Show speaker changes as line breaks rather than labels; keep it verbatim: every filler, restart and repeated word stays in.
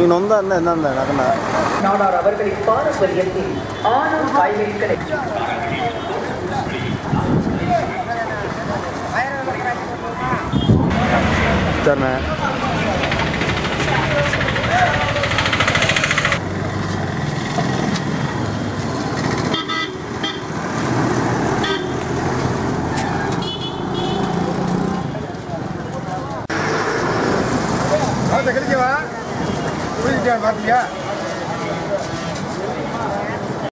நீ நொந்தா இருந்தா என்ன நகனா
நாடார் அவர்களின் பாரம்பரியத்தில் ஆணூர் காய்கறி கடை
சரிண்ணே.
கிடைக்கவா பார்த்தியா